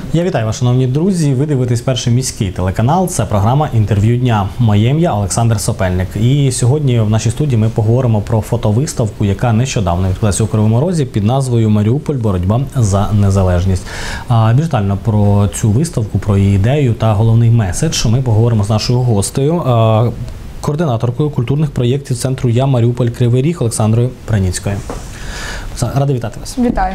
Я вітаю вас, шановні друзі. Ви дивитесь перший міський телеканал. Це програма «Інтерв'ю дня». Моє ім'я Олександр Сопельник. І сьогодні в нашій студії ми поговоримо про фотовиставку, яка нещодавно відбулася у Кривому Розі під назвою «Маріуполь. Боротьба за незалежність». Більш детально про цю виставку, про її ідею та головний меседж ми поговоримо з нашою гостею, координаторкою культурних проєктів центру «Я Маріуполь. Кривий Ріг» Олександрою Праніцькою. Радий вітати вас. Вітаю.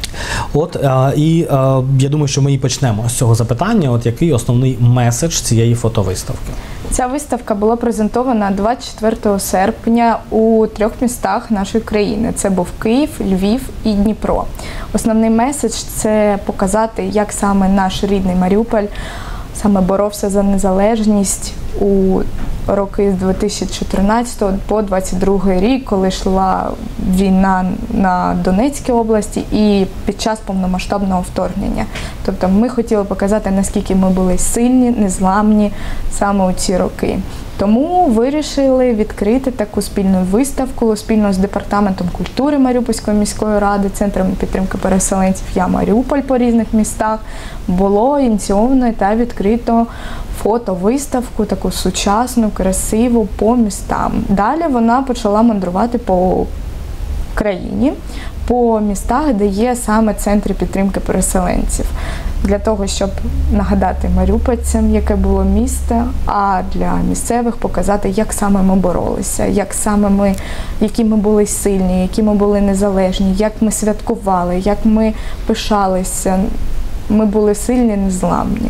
Я думаю, що ми і почнемо з цього запитання. Який основний меседж цієї фотовиставки? Ця виставка була презентована 24 серпня у 3 містах нашої країни. Це був Київ, Львів і Дніпро. Основний меседж – це показати, як саме наш рідний Маріуполь саме боровся за незалежність у роки з 2014 по 2022 рік, коли йшла війна на Донецькій області і під час повномасштабного вторгнення. Тобто ми хотіли показати, наскільки ми були сильні, незламні саме у ці роки. Тому вирішили відкрити таку спільну виставку спільно з Департаментом культури Маріупольської міської ради, Центром підтримки переселенців «Я Маріуполь» по різних містах. Було ініційовано та відкрито фотовиставку, таку сучасну, красиву, по містам. Далі вона почала мандрувати по країні, по містах, де є саме центри підтримки переселенців. Для того, щоб нагадати маріупольцям, яке було місто, а для місцевих показати, як саме ми боролися, які ми були сильні, які ми були незалежні, як ми святкували, як ми пишалися. Ми були сильні, незламні,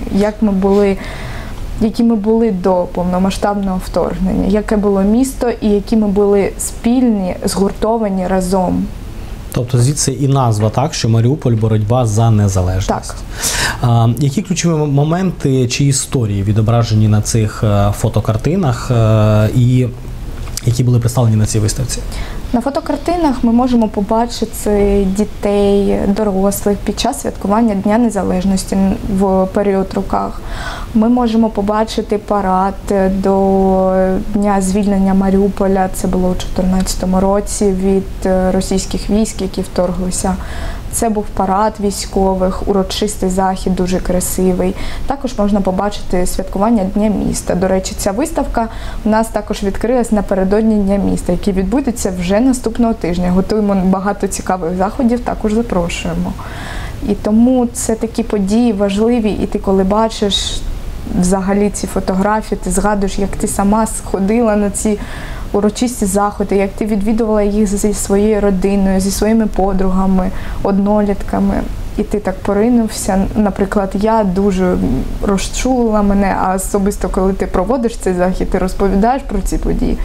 які ми були до повномасштабного вторгнення, яке було місто і які ми були спільні, згуртовані разом. Тобто звідси і назва, так, що Маріуполь – боротьба за незалежність. Так. Які ключові моменти чи історії відображені на цих фотокартинах і які були представлені на цій виставці? На фотокартинах ми можемо побачити дітей, дорослих під час святкування Дня Незалежності в період роках. Ми можемо побачити парад до Дня звільнення Маріуполя, це було у 2014 році, від російських військ, які вторглися. Це був парад військових, урочистий захід, дуже красивий. Також можна побачити святкування Дня міста. До речі, ця виставка у нас також відкрилась напередодні Дня міста, який відбудеться вже наступного тижня. Готуємо багато цікавих заходів, також запрошуємо. І тому це такі події важливі, і ти коли бачиш взагалі ці фотографії, ти згадуєш, як ти сама сходила на ці урочисті заходи, як ти відвідувала їх зі своєю родиною, зі своїми подругами, однолітками. І ти так поринувся. Наприклад, я дуже розчулила мене, а особисто, коли ти проводиш цей захід, ти розповідаєш про ці події,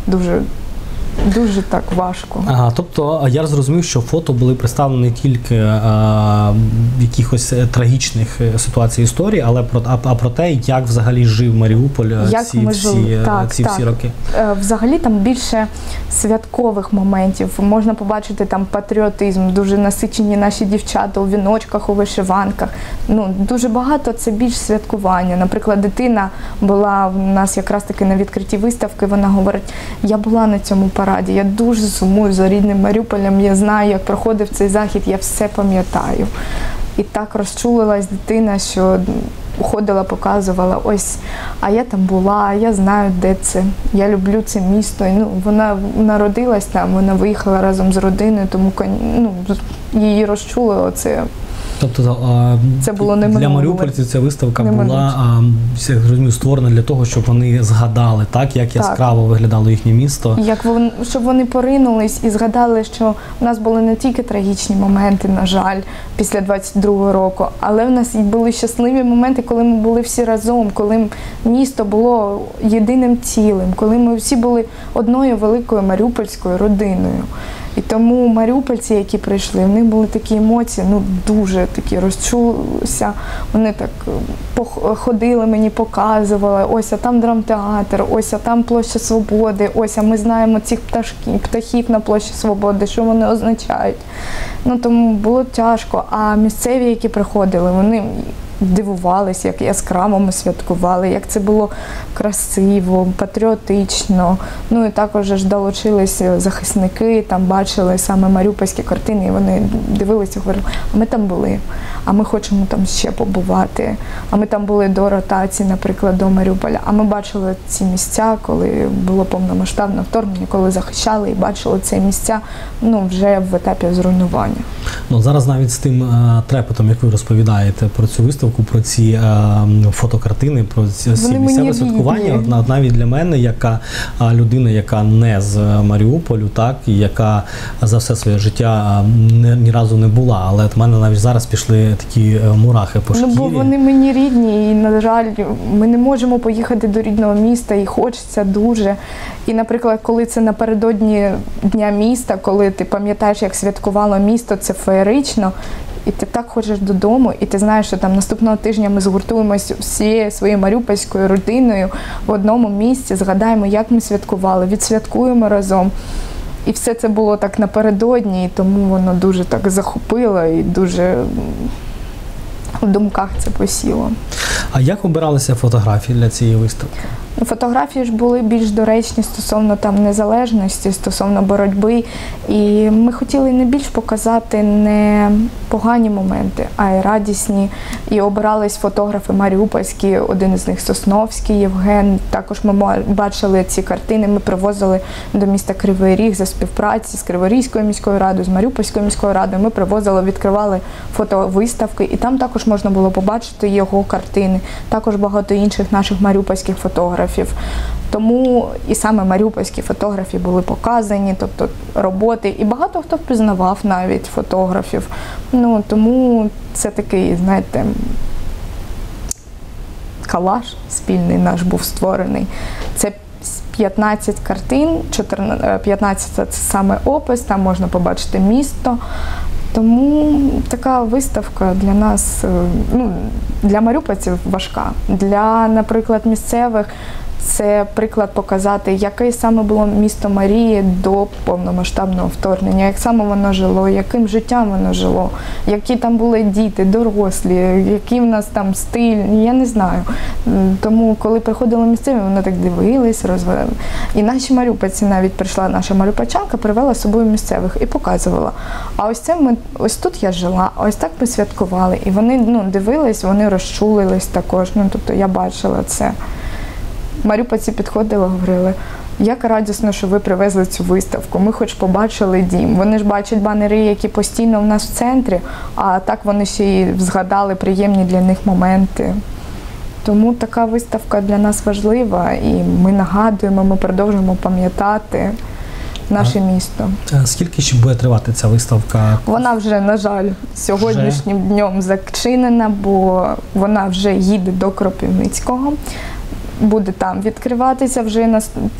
дуже так важко. Тобто я зрозумів, що фото були представлені тільки в якихось трагічних ситуацій історії, але про те, як взагалі жив Маріуполь всі роки. Взагалі там більше святкових моментів. Можна побачити там патріотизм, дуже насичені наші дівчата у віночках, у вишиванках. Дуже багато це більш святкування. Наприклад, дитина була в нас якраз таки на відкритті виставки, вона говорить, я була на цьому параді, я дуже сумую за рідним Маріуполем, я знаю, як проходив цей захід, я все пам'ятаю. І так розчулилась дитина, що ходила, показувала, ось, а я там була, я знаю, де це, я люблю це місто. Вона народилась там, вона виїхала разом з родиною, тому її розчулило це. Тобто це було для маріупольців ця виставка була створена для того, щоб вони згадали, як яскраво виглядало їхнє місто. Щоб вони поринулись і згадали, що в нас були не тільки трагічні моменти, на жаль, після 22-го року, але в нас були щасливі моменти, коли ми були всі разом, коли місто було єдиним цілим, коли ми всі були одною великою маріупольською родиною. І тому маріупольці, які прийшли, в них були такі емоції, дуже такі розчулися. Вони так ходили, мені показували, ось, а там драмтеатр, ось, а там площа Свободи, ось, а ми знаємо цих птахів на площі Свободи, що вони означають. Тому було тяжко. А місцеві, які приходили, вони дивувались, як яскраво ми святкували, як це було красиво, патріотично. Ну і також ж долучилися захисники, там бачили саме маріупольські картини, і вони дивилися і говорили, а ми там були, а ми хочемо там ще побувати, а ми там були до ротації, наприклад, до Маріуполя, а ми бачили ці місця, коли було повномасштабне вторгнення, коли захищали і бачили ці місця, ну, вже в етапі зруйнування. Ну, зараз навіть з тим трепетом, як ви розповідаєте про цю виставку, про ці фотокартини, про ці місцеве святкування, навіть для мене, яка людина, яка не з Маріуполю, так, і яка за все своє життя ні разу не була, але в мене навіть зараз пішли такі мурахи по шкірі. Ну, бо вони мені рідні, і, на жаль, ми не можемо поїхати до рідного міста, і хочеться дуже. І, наприклад, коли це напередодні Дня міста, коли ти пам'ятаєш, як святкувало місто, це феєрично, і ти так хочеш додому, і ти знаєш, що там наступного тижня ми згуртуємося всією своєю маріупольською родиною в одному місці, згадаємо, як ми святкували, відсвяткуємо разом. І все це було так напередодні, і тому воно дуже так захопило і дуже в думках це посіло. А як обиралися фотографії для цієї виставки? Фотографії ж були більш доречні стосовно там незалежності, стосовно боротьби. І ми хотіли не більш показати не погані моменти, а й радісні. І обирались фотографи маріупольські, один із них Сосновський Євген. Також ми бачили ці картини, ми привозили до міста Кривий Ріг за співпраці з Криворізькою міською радою, з Маріупольською міською радою. Ми привозили, відкривали фотовиставки, і там також можна було побачити його картини. Також багато інших наших маріупольських фотографів. Тому і саме маріупольські фотографії були показані, тобто роботи, і багато хто впізнавав навіть фотографів. Ну, тому це такий, знаєте, колаж спільний наш був створений. Це 15 картин, 15 – це саме опис, там можна побачити місто. Тому така виставка для нас, ну, для маріупольців важка. Для, наприклад, місцевих це приклад показати, яке саме було місто Марії до повномасштабного вторгнення, як саме воно жило, яким життям воно жило, які там були діти, дорослі, який в нас там стиль, я не знаю. Тому, коли приходили місцеві, вони так дивились, розвивали. І наші маріупольці, навіть прийшла наша маріупольчанка, привела з собою місцевих і показувала. А ось це ось тут я жила, а ось так ми святкували. І вони, ну, дивились, вони розчулились також, ну, тобто я бачила це. Маріупольці підходили, говорили, як радісно, що ви привезли цю виставку, ми хоч побачили дім. Вони ж бачать банери, які постійно в нас в центрі, а так вони ще й згадали приємні для них моменти. Тому така виставка для нас важлива, і ми нагадуємо, ми продовжуємо пам'ятати наше місто. Скільки ще буде тривати ця виставка? Вона вже, на жаль, сьогоднішнім днем зачинена, бо вона вже їде до Кропивницького. Буде там відкриватися вже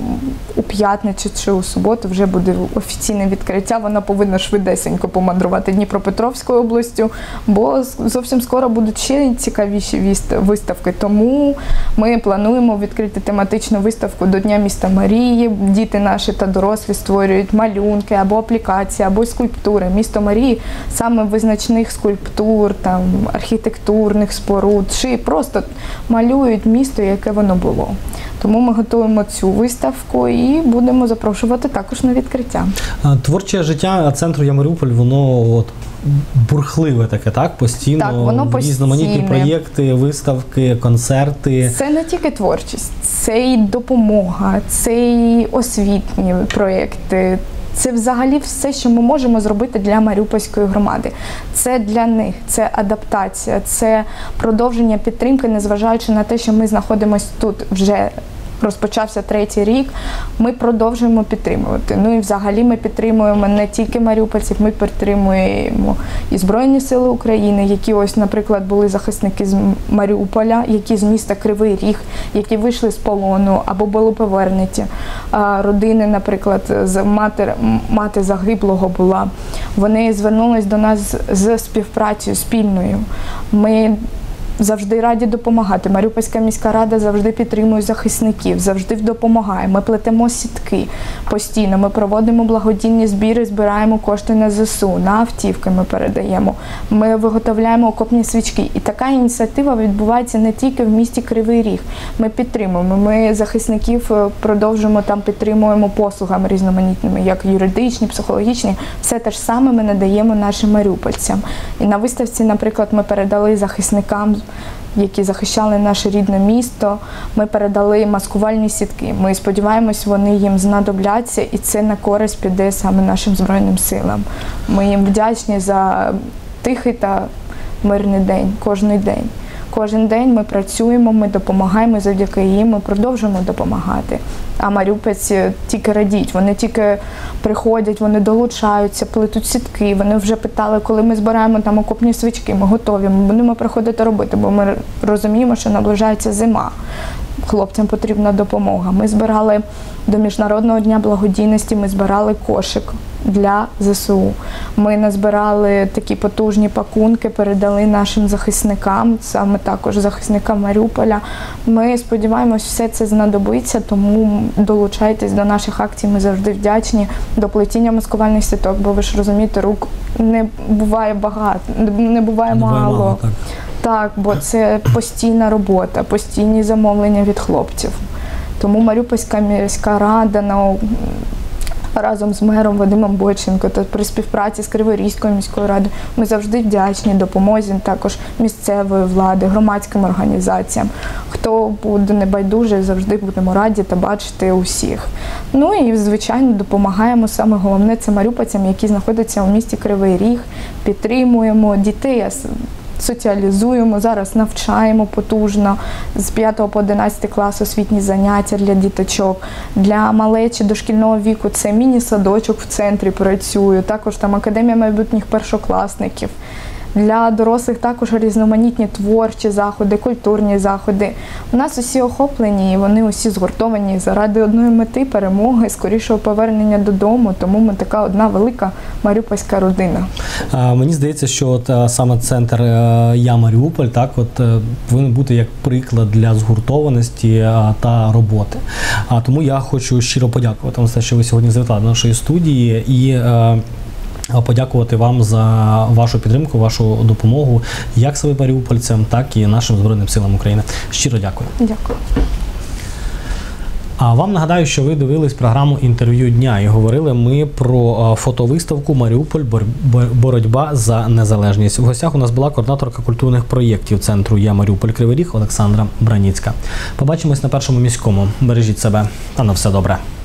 у п'ятницю чи у суботу, вже буде офіційне відкриття. Вона повинна швидесенько помандрувати Дніпропетровською областю, бо зовсім скоро будуть ще цікавіші виставки. Тому ми плануємо відкрити тематичну виставку до Дня міста Марії. Діти наші та дорослі створюють малюнки або аплікації, або скульптури. Місто Марії саме визначних скульптур, там, архітектурних споруд, чи просто малюють місто, яке воно було. Тому ми готуємо цю виставку і будемо запрошувати також на відкриття. Творче життя центру «Я Маріуполь», воно бурхливе таке, так? Постійно, так, воно різноманітні проєкти, виставки, концерти. Це не тільки творчість, це і допомога, це і освітні проєкти. Це взагалі все, що ми можемо зробити для Маріупольської громади. Це для них, це адаптація, це продовження підтримки, незважаючи на те, що ми знаходимося тут вже розпочався 3-й рік, ми продовжуємо підтримувати. Ну і взагалі ми підтримуємо не тільки маріупольців, ми підтримуємо і Збройні Сили України, які ось, наприклад, були захисники з Маріуполя, які з міста Кривий Ріг, які вийшли з полону або були повернуті. Родини, наприклад, мати загиблого була. Вони звернулись до нас з співпрацею спільною. Ми завжди раді допомагати. Маріупольська міська рада завжди підтримує захисників, завжди допомагає. Ми плетемо сітки постійно, ми проводимо благодійні збіри, збираємо кошти на ЗСУ, на автівки ми передаємо. Ми виготовляємо окопні свічки. І така ініціатива відбувається не тільки в місті Кривий Ріг. Ми підтримуємо, ми захисників продовжуємо там, підтримуємо послугами різноманітними, як юридичні, психологічні. Все те ж саме ми надаємо нашим маріупольцям. І на виставці, наприклад, ми передали захисникам, які захищали наше рідне місто, ми передали маскувальні сітки. Ми сподіваємось, вони їм знадобляться, і це на користь піде саме нашим Збройним силам. Ми їм вдячні за тихий та мирний день, кожний день. Кожен день ми працюємо, ми допомагаємо, завдяки їм ми продовжуємо допомагати. А маріупольці тільки радіють, вони тільки приходять, вони долучаються, плетуть сітки, вони вже питали, коли ми збираємо там окопні свічки, ми готові, ми будемо приходити робити, бо ми розуміємо, що наближається зима. Хлопцям потрібна допомога. Ми збирали до Міжнародного дня благодійності, ми збирали кошик для ЗСУ. Ми назбирали такі потужні пакунки, передали нашим захисникам, саме також захисникам Маріуполя. Ми сподіваємось, все це знадобиться, тому долучайтесь до наших акцій, ми завжди вдячні. До плетіння маскувальних сіток, бо ви ж розумієте, рук не буває багато, не буває мало. Так, бо це постійна робота, постійні замовлення від хлопців. Тому Маріупольська міська рада разом з мером Вадимом Бойченко та при співпраці з Криворізькою міською радою ми завжди вдячні допомозі також місцевої влади, громадським організаціям. Хто буде небайдужий, завжди будемо раді та бачити усіх. Ну і, звичайно, допомагаємо. Саме головне – це маріупольцям, які знаходяться у місті Кривий Ріг, підтримуємо дітей, соціалізуємо, зараз навчаємо потужно, з 5 по 11 клас освітні заняття для діточок. Для малечі дошкільного віку це міні-садочок в центрі працює, також там академія майбутніх першокласників. Для дорослих також різноманітні творчі заходи, культурні заходи. У нас усі охоплені і вони усі згуртовані заради одної мети – перемоги, скорішого повернення додому, тому ми така одна велика маріупольська родина. Мені здається, що от саме центр «Я Маріуполь» повинен бути як приклад для згуртованості та роботи. Тому я хочу щиро подякувати вам за те, що ви сьогодні завітали до нашої студії і подякувати вам за вашу підтримку, вашу допомогу як своїм маріупольцям, так і нашим Збройним силам України. Щиро дякую. Дякую. А вам нагадаю, що ви дивились програму «Інтерв'ю дня» і говорили ми про фотовиставку «Маріуполь. Боротьба за незалежність». В гостях у нас була координаторка культурних проєктів центру «Я Маріуполь. Кривий Ріг» Олександра Браніцька. Побачимось на Першому міському. Бережіть себе, та на все добре.